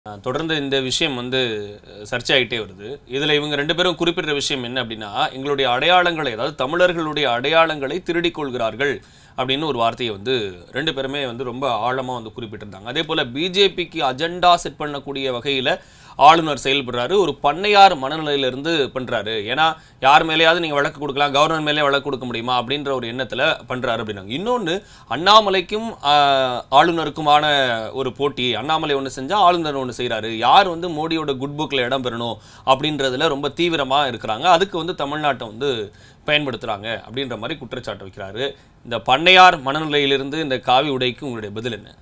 தொடர்ந்து இந்த விஷயம் சர்ச்சையாயிட்டே வருது. இதுல இவங்க ரெண்டு பேரும் குறிப்பிட்ட விஷயம் என்ன அப்படின்னா, எங்களுடைய அடையாளங்களை, அதாவது தமிழர்களுடைய அடையாளங்களை திருடிக் கொள்கிறார்கள் அப்படின்னு ஒரு வார்த்தையை ரெண்டு பேருமே ரொம்ப ஆழமா குறிப்பிட்டிருந்தாங்க. அதே போல பிஜேபிக்கு அஜெண்டா செட் பண்ணக்கூடிய வகையில ஆளுநர் செயல்படுறாரு. ஒரு பண்ணையார் மனநிலையிலிருந்து பண்றாரு. ஏன்னா யார் மேலேயாவது நீங்க வழக்கு கொடுக்கலாம், கவர்னர் மேலே வழக்கு கொடுக்க முடியுமா அப்படின்ற ஒரு எண்ணத்துல பண்றாரு அப்படின்னாங்க. இன்னொன்னு, அண்ணாமலைக்கும் ஆளுநருக்குமான ஒரு போட்டி. அண்ணாமலை ஒன்று செஞ்சா ஆளுநர் ஒன்று செய்யறாரு. யார் மோடியோட குட் புக்ல இடம் பெறணும் அப்படின்றதுல ரொம்ப தீவிரமா இருக்கிறாங்க. அதுக்கு தமிழ்நாட்டை பயன்படுத்துறாங்க அப்படின்ற மாதிரி குற்றச்சாட்டு வைக்கிறாரு. இந்த பண்ணையார் மனநிலையிலிருந்து இந்த காவி உடைக்கு உங்களுடைய பதில் என்ன?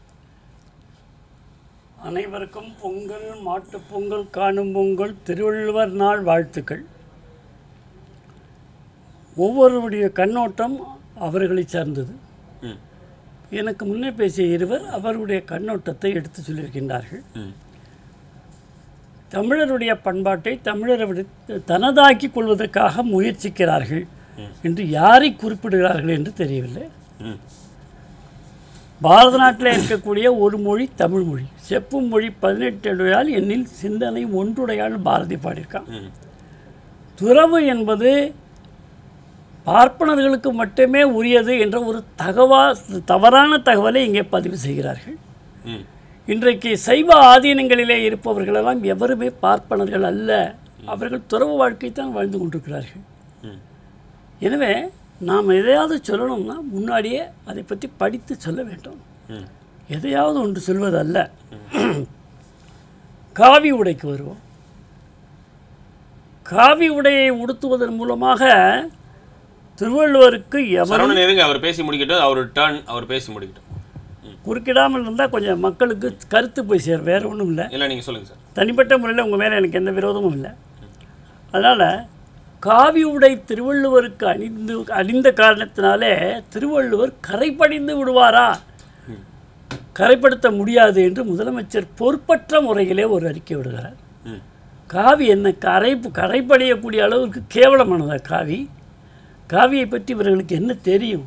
அனைவருக்கும் பொங்கல், மாட்டுப் பொங்கல், காணும் பொங்கல், திருவள்ளுவர் நாள் வாழ்த்துக்கள். ஒவ்வொருவருடைய கண்ணோட்டம் அவர்களை சார்ந்தது. எனக்கு முன்னே பேசிய இருவர் அவருடைய கண்ணோட்டத்தை எடுத்து சொல்லியிருக்கின்றார்கள். தமிழருடைய பண்பாட்டை தமிழரை தனதாக்கி கொள்வதற்காக முயற்சிக்கிறார்கள் என்று யாரை குறிப்பிடுகிறார்கள் என்று தெரியவில்லை. பாரத நாட்டில் இருக்கக்கூடிய ஒரு மொழி தமிழ் மொழி. செப்பும் மொழி 18 என்னில் சிந்தனை ஒன்றுடையால் பாரதி பாடியிருக்கான். துறவு என்பது பார்ப்பனர்களுக்கு மட்டுமே உரியது என்ற ஒரு தவறான தகவலை இங்கே பதிவு செய்கிறார்கள். இன்றைக்கு சைவ ஆதீனங்களிலே இருப்பவர்களெல்லாம் எவருமே பார்ப்பனர்கள் அல்ல. அவர்கள் துறவு வாழ்க்கை தான் வாழ்ந்து கொண்டிருக்கிறார்கள். எனவே நாம் எதையாவது சொல்லணும்னா முன்னாடியே அதை பற்றி படித்து சொல்ல வேண்டும். எதையாவது ஒன்று சொல்வதல்ல. காவி உடைக்கு வருவோம். காவி உடையை உடுத்துவதன் மூலமாக திருவள்ளுவருக்கு அவர் பேசி முடிக்கட்டும். அவர் பேசி முடிக்கட்டும். குறுக்கிடாமல் இருந்தால் கொஞ்சம் மக்களுக்கு கருத்து போய் சேர். வேறு ஒன்றும் இல்லை. இல்லை, நீங்கள் சொல்லுங்கள் சார். தனிப்பட்ட முறையில் உங்கள் மேலே எனக்கு எந்த விரோதமும் இல்லை. அதனால் காவி உடை திருவள்ளுவருக்கு அணிந்த காரணத்தினாலே திருவள்ளுவர் கரைப்படிந்து விடுவாரா? கரைப்படுத்த முடியாது என்று முதலமைச்சர் பொறுப்பற்ற முறையிலே ஒரு அறிக்கை விடுகிறார். காவி என்ன கரைப்படியக்கூடிய அளவுக்கு கேவலமானதா காவி? காவியை பற்றி இவர்களுக்கு என்ன தெரியும்?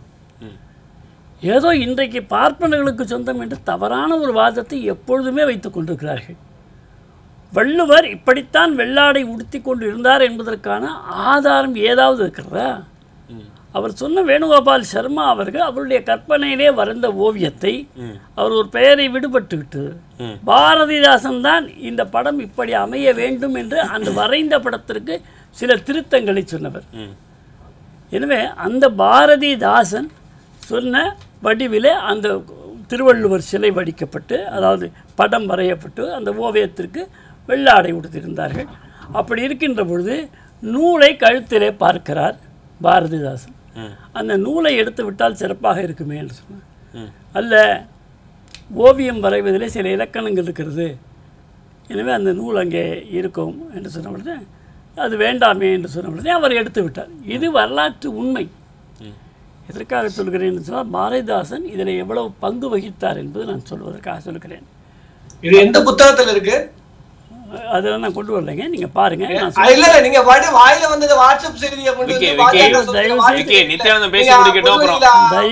ஏதோ இன்றைக்கு பார்ப்பனர்களுக்கு சொந்தம் என்று தவறான ஒரு வாதத்தை எப்பொழுதுமே வைத்துக் கொண்டிருக்கிறார்கள். வள்ளுவர் இப்படித்தான் வெள்ளாடை உடுத்தி கொண்டு இருந்தார் என்பதற்கான ஆதாரம் ஏதாவது இருக்கிறதா? அவர் சொன்ன வேணுகோபால் சர்மா அவர்கள் அவருடைய கற்பனையிலே வரைந்த ஓவியத்தை அவர் ஒரு பெயரை விடுபட்டு விட்டு பாரதிதாசன் தான் இந்த படம் இப்படி அமைய வேண்டும் என்று அந்த வரைந்த படத்திற்கு சில திருத்தங்களை சொன்னவர். எனவே அந்த பாரதிதாசன் சொன்ன வடிவிலே அந்த திருவள்ளுவர் சிலை வடிக்கப்பட்டு, அதாவது படம் வரையப்பட்டு அந்த ஓவியத்திற்கு வெள்ளாடை உடுத்திருந்தார்கள். அப்படி இருக்கின்ற பொழுது நூலை கழுத்திலே பார்க்கிறார் பாரதிதாசன். அந்த நூலை எடுத்து விட்டால் சிறப்பாக இருக்குமே என்று சொன்னார். அல்ல, ஓவியம் வரைவதிலே சில இலக்கணங்கள் இருக்கிறது, எனவே அந்த நூல் அங்கே இருக்கும் என்று சொன்ன பொழுது அது வேண்டாமே என்று சொன்ன பொழுது அவர் எடுத்து விட்டார். இது வரலாற்று உண்மை. எதற்காக சொல்கிறேன் என்று சொன்னால், பாரதிதாசன் இதில் எவ்வளவு பங்கு வகித்தார் என்பது நான் சொல்வதற்காக சொல்கிறேன். இது எந்த புத்தகத்தில் இருக்கு? அதெல்லாம் நான் கொண்டு வரலைங்க, நீங்க பாருங்க. இல்ல நீங்க பாட்டு வாயில வந்தது வாட்ஸ்அப் செய்தியை கொண்டு வந்து நித்யானந்தம் பேசி முடிக்கட்டும். அப்புறம்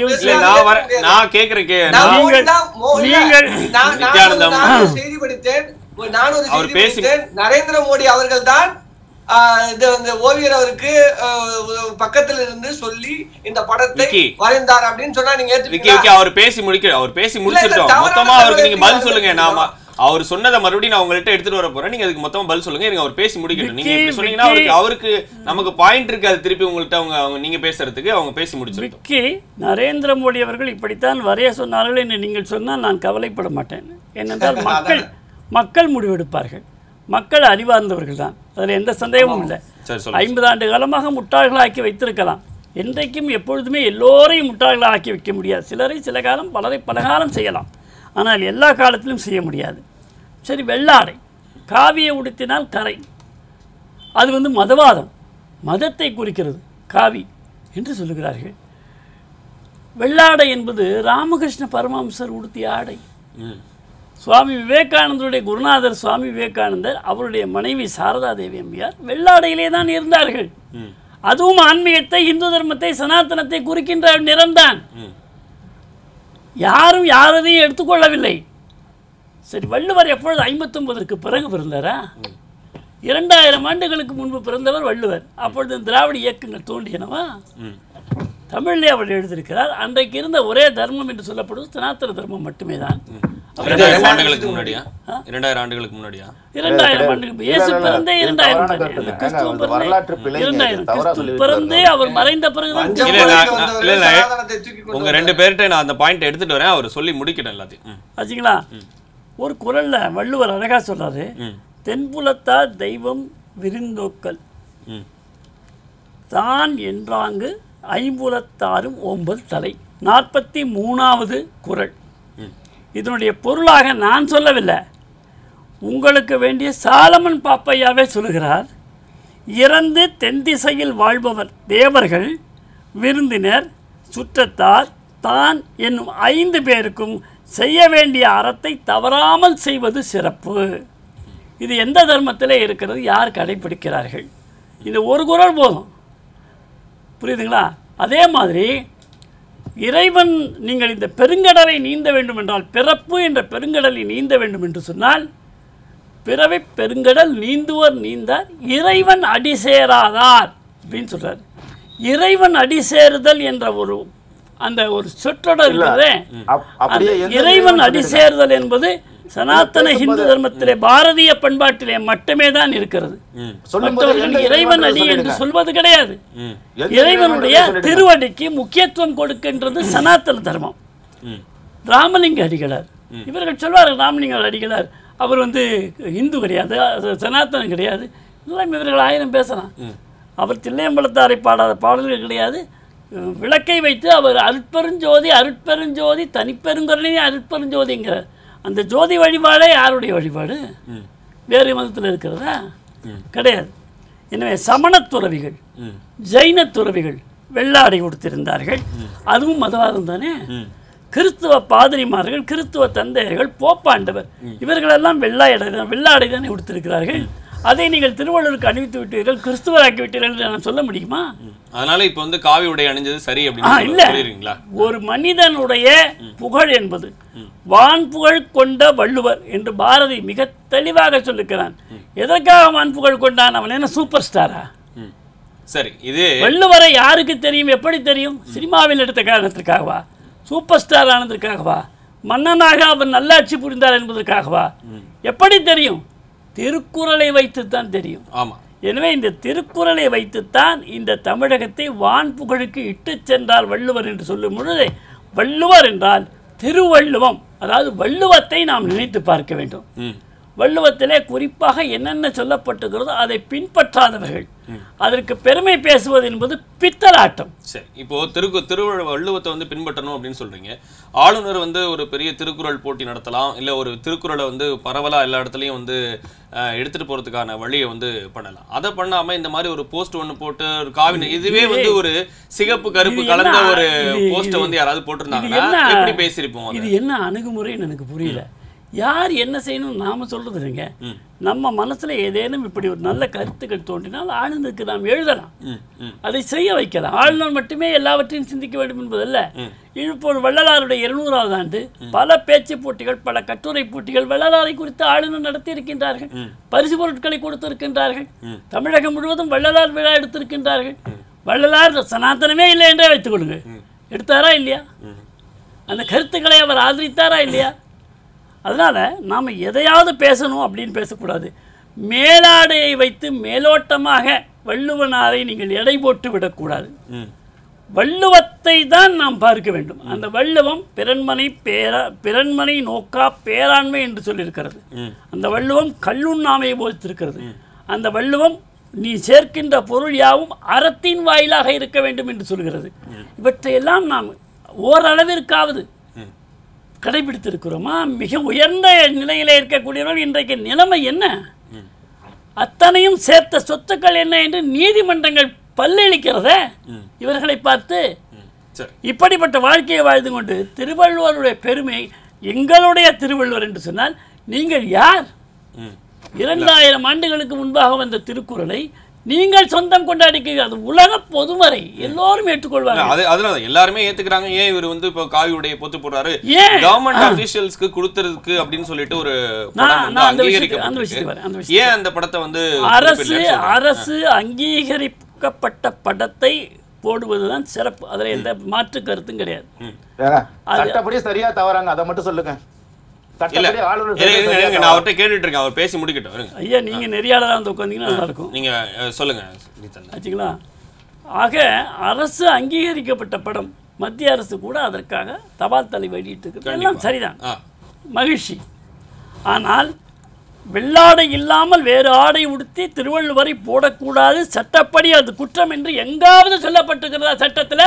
நான் கேக்குறேன், நித்யானந்தம் செய்தி படித்தேன். நான் ஒரு செய்தி படித்தேன். நரேந்திர மோடி அவர்கள் தான் இந்த ஓவியர் அவருக்கு பக்கத்துல இருந்து சொல்லி இந்த படத்தை வரைந்தார் அப்படின்னு சொன்னா நீங்க ஏத்துப்பீங்களா? அவர் பேசி முடிச்சிட்டோம். மொத்தமா அவருக்கு நீங்க பதில் சொல்லுங்க. நாம அவர் சொன்னதை மறுபடியும் நான் உங்கள்கிட்ட எடுத்துட்டு வர போறேன். நீங்க அதுக்கு மொத்தமா பதில் சொல்லுங்க. அவர் பேசி முடிக்கட்டும். நீங்க இப்படி சொன்னீங்கன்னா அவருக்கு நமக்கு பாயிண்ட் இருக்கு. அது திருப்பி உங்கள்கிட்ட அவங்க நீங்க பேசுறதுக்கு அவங்க பேசி முடிச்சிருக்கோம். நரேந்திர மோடி அவர்கள் இப்படித்தான் வரைய சொன்னார்கள் என்று நீங்கள் சொன்னால் நான் கவலைப்பட மாட்டேன். ஏனென்றால் மக்கள் முடிவெடுப்பார்கள். மக்கள் அறிவார்ந்தவர்கள் தான், அதில் எந்த சந்தேகமும் இல்லை. 50 ஆண்டு காலமாக முட்டாள்களாக்கி வைத்திருக்கலாம். என்றைக்கும் எப்பொழுதுமே எல்லோரையும் முட்டாள்களாக ஆக்கி வைக்க முடியாது. சிலரை சில காலம், பலரை பல காலம் செய்யலாம். ஆனால் எல்லா காலத்திலும் செய்ய முடியாது. சரி, வெள்ளாடை காவியை உடுத்தினால் கரை, அது மதவாதம், மதத்தை குறிக்கிறது காவி என்று சொல்லுகிறார்கள். வெள்ளாடை என்பது ராமகிருஷ்ண பரமஹம்சர் உடுத்திய ஆடை. சுவாமி விவேகானந்தருடைய குருநாதர் சுவாமி விவேகானந்தர் அவருடைய மனைவி சாரதா தேவி அம்மையார் வெள்ளாடையிலே தான் இருந்தார்கள். அதுவும் ஆன்மீகத்தை, இந்து தர்மத்தை, சனாதனத்தை குறிக்கின்ற நிறம்தான். யாரும் யாரதையும் எடுத்துக்கொள்ளவில்லை. சரி, வள்ளுவர் எப்பொழுது 59க்கு பிறகு பிறந்தாரா? 2000 ஆண்டுகளுக்கு முன்பு பிறந்தவர் வள்ளுவர். அப்பொழுது திராவிட இயக்கங்கள் தோன்றியனவா? தமிழிலே அவர் எழுதியிருக்கிறார். அன்றைக்கு இருந்த ஒரே தர்மம் என்று சொல்லப்படுவது சனாதன தர்மம் மட்டுமே தான். 2000 ஆண்டுகளுக்கு முன்னாடியா? 2000 ஆண்டுகளுக்கு முன்னாடியா? 2000 ஆண்டுகளுக்கு இயேசு பிறந்தே 2000 கிறிஸ்துவ பிறந்தே அவர் மறைந்த பிறகுதான். உங்க 2 பேர்கிட்ட நான் அந்த பாயிண்ட் எடுத்துட்டு வரேன், அவர் சொல்லி முடிக்கணும் எல்லாத்தையும். ஆச்சுங்களா? ஒரு குறள்ல வள்ளுவர் அழகா சொல்றாரு, தென்புலத்தார் தெய்வம் விருந்தோக்கல் தான் என்றாங்கு ஐம்புலத்தாரும் ஓம்பல் தலை. 43வது குறள். இதனுடைய பொருளாக நான் சொல்லவில்லை, உங்களுக்கு வேண்டிய சாலமன் பாப்பையாவே சொல்லுகிறார். இறந்து தென் திசையில் வாழ்பவர் தேவர்கள், விருந்தினர், சுற்றத்தார், தான் என்னும் 5 பேருக்கும் செய்ய வேண்டிய அறத்தை தவறாமல் செய்வது சிறப்பு. இது எந்த தர்மத்திலே இருக்கிறது? யார் கடைபிடிக்கிறார்கள்? இந்த ஒரு குறள் போதும், புரியுதுங்களா? அதே மாதிரி இறைவன், நீங்கள் இந்த பெருங்கடலை நீந்த வேண்டும் என்றால், பிறப்பு என்ற பெருங்கடலை நீந்த வேண்டும் என்று சொன்னால், பிறவை பெருங்கடல் நீந்துவர் நீந்தார் இறைவன் அடி சேராதார் அப்படின்னு சொல்றார். இறைவன் அடி சேருதல் என்ற அந்த ஒரு சொற்றொடர் இருக்கிறதே, இறைவன் அடி சேருதல் என்பது சனாதன ஹிந்து தர்மத்திலே பாரதிய பண்பாட்டிலே மட்டுமே தான் இருக்கிறது. மற்றவர்கள் இறைவன் அடி என்று சொல்வது கிடையாது. இறைவனுடைய திருவடிக்கு முக்கியத்துவம் கொடுக்கின்றது சனாதன தர்மம். ராமலிங்க அடிகளார் இவர்கள் சொல்வார்கள், ராமலிங்க அடிகளார் அவர் இந்து கிடையாது, சனாதனம் கிடையாது, எல்லாம் இவர்கள் 1000 பேசலாம். அவர் தில்லையம்பலத்தாரை பாடாத பாடல்கள் கிடையாது. விளக்கை வைத்து அவர் அருட்பெருஞ்சோதி அருட்பெருஞ்சோதி தனிப்பெருங்கருணை அருட்பெருஞ்சோதிங்கிறார். அந்த ஜோதி வழிபாடே யாருடைய வழிபாடு? வேறு மதத்தில் இருக்கிறதா? கிடையாது. எனவே சமண துறவிகள், ஜைன துறவிகள் வெள்ளாடை கொடுத்திருந்தார்கள், அதுவும் மதவாதம் தானே. கிறிஸ்துவ பாதிரிமார்கள், கிறிஸ்துவ தந்தையர்கள், போப்பாண்டவர் இவர்களெல்லாம் வெள்ளாடை தானே கொடுத்திருக்கிறார்கள். அதை நீங்கள் திருவள்ளுவருக்கு அணிவித்து விட்டீர்கள், கிறிஸ்துவராக்கி விட்டீர்கள் என்று நான் சொல்ல முடியுமா? அதனால இப்ப காவி உடை அணிஞ்சது சரி அப்படின்னு சொல்றீங்களா? ஒரு மனிதனுடைய புகழ் என்பது வான் புகழ் கொண்ட வள்ளுவர் என்று பாரதி மிக தெளிவாக சொல்லிருக்கிறான். எதற்காக வான் புகழ் கொண்டான்? அவன் என்ன சூப்பர் ஸ்டாரா? சரி, இது வள்ளுவரை யாருக்கு தெரியும்? எப்படி தெரியும்? சினிமாவில் எடுத்த காரணத்திற்காகவா? Super star ஆனதற்காகவா? மன்னனாக அவர் நல்லாட்சி புரிந்தார் என்பதற்காகவா? எப்படி தெரியும்? திருக்குறளை வைத்துத்தான் தெரியும். ஆமா. எனவே இந்த திருக்குறளை வைத்துத்தான் இந்த தமிழகத்தை வான் புகழுக்கு இட்டு சென்றார் வள்ளுவர் என்று சொல்லும் பொழுது, வள்ளுவர் என்றால் திருவள்ளுவம், அதாவது வள்ளுவத்தை நாம் நினைத்து பார்க்க வேண்டும். வள்ளுவத்திலே குறிப்பாக என்னென்ன சொல்லப்பட்டுகிறதோ அதை பின்பற்றாதவர்கள் அதற்கு பெருமை பேசுவது என்பது பித்தலாட்டம். சரி, இப்போ வள்ளுவத்தை பின்பற்றணும் அப்படின்னு சொல்றீங்க. ஆளுநர் ஒரு பெரிய திருக்குறள் போட்டி நடத்தலாம், இல்ல ஒரு திருக்குறளை பரவலா எல்லா இடத்துலயும் எடுத்துட்டு போறதுக்கான வழியை பண்ணலாம். அதை பண்ணாம இந்த மாதிரி ஒரு போஸ்ட் போட்டு ஒரு காவினை, இதுவே ஒரு சிகப்பு கருப்பு கலந்த ஒரு போஸ்ட் யாராவது போட்டிருந்தாங்கன்னா எப்படி பேசிருப்போம்? இது என்ன அணுகுமுறைன்னு எனக்கு புரியல. யார் என்ன செய்யணும் நாம சொல்றது இல்லைங்க. நம்ம மனசுல ஏதேனும் இப்படி ஒரு நல்ல கருத்துக்கள் தோன்றினால் ஆளுநருக்கு நாம் எழுதலாம், அதை செய்ய வைக்கலாம். ஆளுநர் மட்டுமே எல்லாவற்றையும் சிந்திக்க வேண்டும் என்பதல்ல. இப்போது வள்ளலாருடைய 200வது ஆண்டு பல பேச்சு போட்டிகள், பல கட்டுரை போட்டிகள் வள்ளலாரை குறித்து ஆளுநர் நடத்தி இருக்கின்றார்கள். பரிசு பொருட்களை கொடுத்திருக்கின்றார்கள். தமிழகம் முழுவதும் வள்ளலார் விழா எடுத்திருக்கின்றார்கள். வள்ளலார் சனாதனமே இல்லை என்றே வைத்துக் கொள்ளுங்க, எடுத்தாரா இல்லையா? அந்த கருத்துக்களை அவர் ஆதரித்தாரா இல்லையா? அதனால நாம் எதையாவது பேசணும் அப்படின்னு பேசக்கூடாது. மேலாடையை வைத்து மேலோட்டமாக வள்ளுவனாரை நீங்கள் எடை போட்டு விடக்கூடாது. வள்ளுவத்தை தான் நாம் பார்க்க வேண்டும். அந்த வள்ளுவம் பிறன்மனை நோக்கா பேராண்மை என்று சொல்லியிருக்கிறது. அந்த வள்ளுவம் கல்லுண்ணாமையை போதித்திருக்கிறது. அந்த வள்ளுவம் நீ சேர்க்கின்ற பொருள் யாவும் அறத்தின் வாயிலாக இருக்க வேண்டும் என்று சொல்கிறது. இவற்றையெல்லாம் நாம் ஓரளவிற்காவது கடைபிடித்திருக்கிறோமா? மிக உயர்ந்த நிலையிலே இருக்கக்கூடியவர்கள் இன்றைக்கு நிலைமை என்ன? அத்தனையும் சேர்த்த சொத்துக்கள் என்ன என்று நீதிமன்றங்கள் பல்லளிக்கிறதே இவர்களை பார்த்து. இப்படிப்பட்ட வாழ்க்கையை வாழ்ந்து கொண்டு திருவள்ளுவருடைய பெருமை, எங்களுடைய திருவள்ளுவர் என்று சொன்னால் நீங்கள் யார்? 2000 ஆண்டுகளுக்கு முன்பாக வந்த திருக்குறளை நீங்கள் சொந்தம் கொண்டாடிக்க அது உலக பொதுமறை எல்லோரும் ஏற்றுக்கொள்வாங்க. அதனால எல்லாருமே ஏத்துக்கிறாங்க. ஏன் இவர் வந்து இப்போ காவி உடைய பொத்து போடுறாரு கவர்மெண்ட் அபிஷியல்ஸ்க்கு கொடுத்துறதுக்கு அப்படின்னு சொல்லிட்டு ஒரு ஏன் அந்த படத்தை வந்து அரசு அங்கீகரிக்கப்பட்ட படத்தை போடுவதுதான் சிறப்பு. அதுல எந்த மாற்று கருத்தும் கிடையாது. சட்டப்படி சரியா தவறாங்க அதை மட்டும் சொல்லுங்க. நான் அவர்கிட்ட கேட்டுட்டு இருக்கேன், அவர் பேசி முடிக்கட்டும். ஐயா நீங்க நெறியாளராக வந்து உட்காந்தீங்கன்னா நல்லா இருக்கும். நீங்க சொல்லுங்க ஆச்சுங்களா? ஆக அரசு அங்கீகரிக்கப்பட்ட படம், மத்திய அரசு கூட அதற்காக தபால் தலை வெளியிட்டு எல்லாம் சரிதான், மகிழ்ச்சி. ஆனால் வெள்ளாடை இல்லாமல் வேறு ஆடை உடுத்தி திருவள்ளுவரை போடக்கூடாது, சட்டப்படி அது குற்றம் என்று எங்காவது சொல்லப்பட்டிருக்கிறதா சட்டத்துல?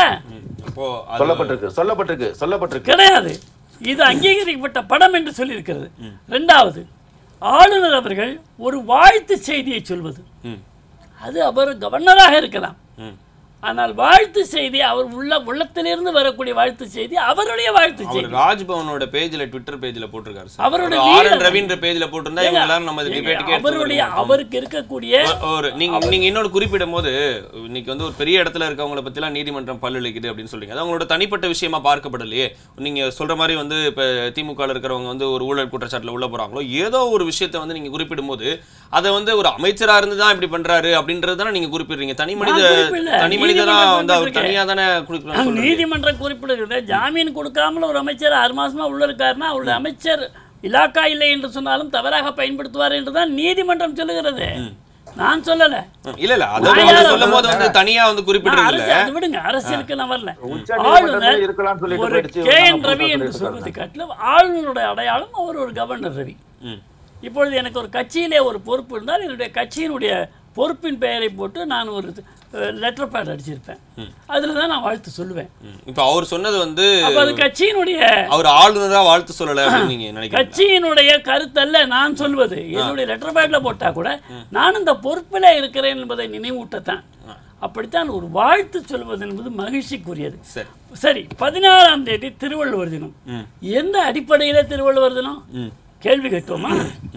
சொல்லப்பட்டிருக்கு கிடையாது. இது அங்கீகரிக்கப்பட்ட படம் என்று சொல்லியிருக்கிறது. இரண்டாவது, ஆளுநர் அவர்கள் ஒரு வாழ்த்து செய்தியை சொல்வது, அது அவர் கவர்னராக இருக்கலாம், ஆனால் வாழ்த்து செய்தி அவர் உள்ளத்திலிருந்து வரக்கூடிய வாழ்த்து செய்தி அவருடைய வாழ்த்து செய்தி. ராஜ்பவனோட பேஜ்ல ட்விட்டர் பேஜ்ல போட்டிருக்காரு. அவருடைய ரவீந்திர பேஜ்ல போட்டிருந்தா இவங்க எல்லாரும் நம்ம டிபேட்டுக்கு அவருடைய அவருக்கு இருக்கக்கூடிய ஒரு நீங்க இன்னொரு குறிப்பிடும் போது இன்னைக்கு வந்து ஒரு பெரிய இடத்துல இருக்கவங்கள பத்தி எல்லாம் நீதிமன்றம் பல்லுழைக்குது அப்படின்னு சொல்றீங்க. அது அவங்களோட தனிப்பட்ட விஷயமா பார்க்கப்படலையே. நீங்க சொல்ற மாதிரி வந்து இப்ப திமுக இருக்கிறவங்க வந்து ஒரு ஊழல் குற்றச்சாட்டுல உள்ள போறாங்களோ ஏதோ ஒரு விஷயத்தை வந்து நீங்க குறிப்பிடும் போது அதை வந்து ஒரு அமைச்சரா இருந்து தான் இப்படி பண்றாரு அப்படின்றது தானே நீங்க குறிப்பிடுறீங்க. தனி மனிதனா வந்து அவர் தனியா தானே கொடுக்கணும். நீதிமன்றம் குறிப்பிடுகிறது. ஜாமீன் கொடுக்காமல் ஒரு அமைச்சர் 6 மாசமா உள்ள இருக்காருன்னா அவருடைய அமைச்சர் இலாக்கா இல்லை என்று சொன்னாலும் தவறாக பயன்படுத்துவார் என்றுதான் நீதிமன்றம் சொல்லுகிறது. நான் சொல்லல. இல்ல அத சொல்லும்போது வந்து தனியா வந்து குறிப்பிடுறது இல்ல. அது விடுங்க, அரசியலுக்கு நான் வரல. ஆளுநர் ஒரு KN ரவி என்று சொல்வதை காட்டிலும் ஆளுநருடைய அடையாளம் அவர் ஒரு கவர்னர் ரவி. இப்பொழுது எனக்கு ஒரு கட்சியிலே ஒரு பொறுப்பு இருந்தால் என்னுடைய கட்சியினுடைய பொறுப்பின் பெயரை போட்டு நான் ஒரு லெட்டர் பேட் அடிச்சிருப்பேன். அதுல தான் நான் வாழ்த்து சொல்லுவேன். இப்போ அவர் சொன்னது வந்து அது கட்சியினுடைய அவர் ஆளுநரா வாழ்த்து சொல்லல அப்படின்னு நீங்க நினைக்கிறீங்க? கட்சியினுடைய கருத்தல்ல நான் சொல்வது. என்னுடைய லெட்டர் பேட்ல போட்டா கூட நான் இந்த பொறுப்பில் இருக்கிறேன் என்பதை நினைவூட்டத்தான். அப்படித்தான் ஒரு வாழ்த்து சொல்வது என்பது மகிழ்ச்சிக்குரியது. சரி, 16ஆம் தேதி திருவள்ளுவர் தினம். எந்த அடிப்படையில திருவள்ளுவர் தினம் கேள்வி கேட்டோமா?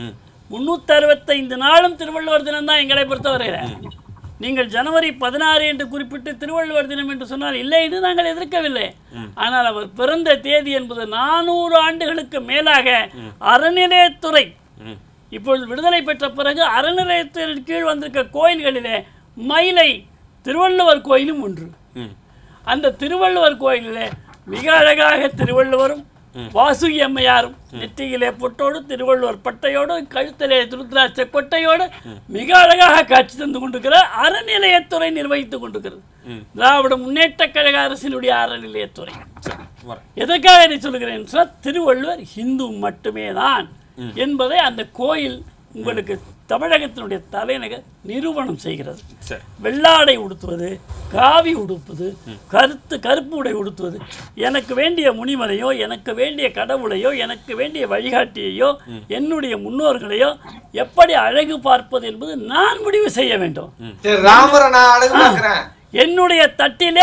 365 நாளும் திருவள்ளுவர் தினம் தான் எங்களை பொறுத்தவரையில. நீங்கள் ஜனவரி 16 என்று குறிப்பிட்டு திருவள்ளுவர் தினம் என்று சொன்னால் இல்லை என்று நாங்கள் எதிர்க்கவில்லை. ஆனால் அவர் பிறந்த தேதி என்பது 400 ஆண்டுகளுக்கு மேலாக அறநிலையத்துறை இப்பொழுது விடுதலை பெற்ற பிறகு அறநிலையத்தின் கீழ் வந்திருக்க கோயில்களிலே மயிலை திருவள்ளுவர் கோயிலும் ஒன்று. அந்த திருவள்ளுவர் கோயிலிலே மிக அழகாக திருவள்ளுவரும் வாசுகி அம்மையாரும் நெற்றியிலே பொட்டோடு திருவள்ளுவர் பட்டையோடு கழுத்திலே திருத்ராட்ச கொட்டையோடு மிக அழகாக காட்சி தந்து கொண்டிருக்கிறார். அறநிலையத்துறை நிர்வகித்துக் கொண்டிருக்கிறது. திராவிட முன்னேற்ற கழக அரசினுடைய அறநிலையத்துறை. எதற்காக இதை சொல்லுகிறேன் சொன்னால் திருவள்ளுவர் ஹிந்து மட்டுமே தான் என்பதை அந்த கோயில் உங்களுக்கு தமிழகத்தினுடைய தலைநகர் நிரூபணம் செய்கிறது. வெள்ளாடை உடுத்துவது, காவி உடுப்பது, கருப்பு உடை உடுத்துவது, எனக்கு வேண்டிய முனிவரையோ எனக்கு வேண்டிய கடவுளையோ எனக்கு வேண்டிய வழிகாட்டியையோ என்னுடைய முன்னோர்களையோ எப்படி அழகு பார்ப்பது என்பது நான் முடிவு செய்ய வேண்டும். என்னுடைய தட்டிலே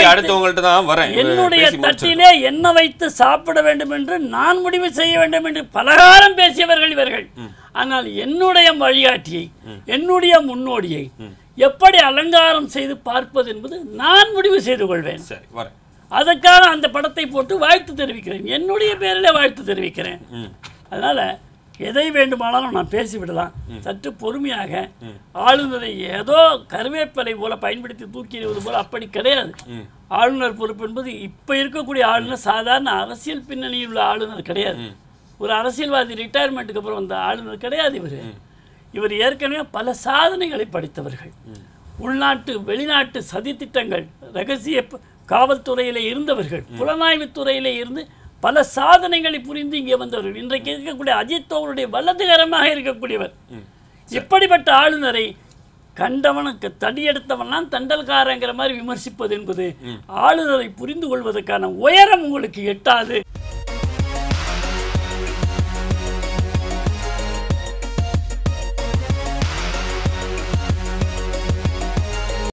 என்ன வைத்து சாப்பிட வேண்டும் என்று நான் முடிவு செய்ய வேண்டும் என்று பலகாலம் பேசியவர்கள் இவர்கள். ஆனால் என்னுடைய வழிகாட்டியை என்னுடைய முன்னோடியை எப்படி அலங்காரம் செய்து பார்ப்பது என்பது நான் முடிவு செய்து கொள்வேன். அதற்காக அந்த படத்தை போட்டு வாழ்த்து தெரிவிக்கிறேன், என்னுடைய பேரிலே வாழ்த்து தெரிவிக்கிறேன். அதனால எதை வேண்டுமானாலும் நான் பேசிவிடலாம். சற்று பொறுமையாக ஆளுநரை ஏதோ கருவேப்பலை போல பயன்படுத்தி தூக்கிடுவது போல அப்படி கிடையாது. ஆளுநர் பொறுப்பு என்பது இப்ப இருக்கக்கூடிய ஆளுநர் சாதாரண அரசியல் பின்னணியில் உள்ள ஆளுநர் கிடையாது. ஒரு அரசியல்வாதி ரிட்டையர்மெண்ட்டுக்கு அப்புறம் வந்த ஆளுநர் கிடையாது. இவர் ஏற்கனவே பல சாதனைகளை படித்தவர்கள். உள்நாட்டு வெளிநாட்டு சதித்திட்டங்கள், ரகசிய காவல்துறையிலே இருந்தவர்கள், புலனாய்வு துறையிலே இருந்து பல சாதனைகளை புரிந்து இங்கே வந்தவர்கள். இன்றைக்கு இருக்கக்கூடிய அஜித் அவருடைய வலதுகரமாக இருக்கக்கூடியவர். இப்படிப்பட்ட ஆளுநரை கண்டவனுக்கு தடியெடுத்தவன்லாம் தண்டல்காரங்கிற மாதிரி விமர்சிப்பது என்பது ஆளுநரை புரிந்து கொள்வதற்கான உயரம் உங்களுக்கு எட்டாது.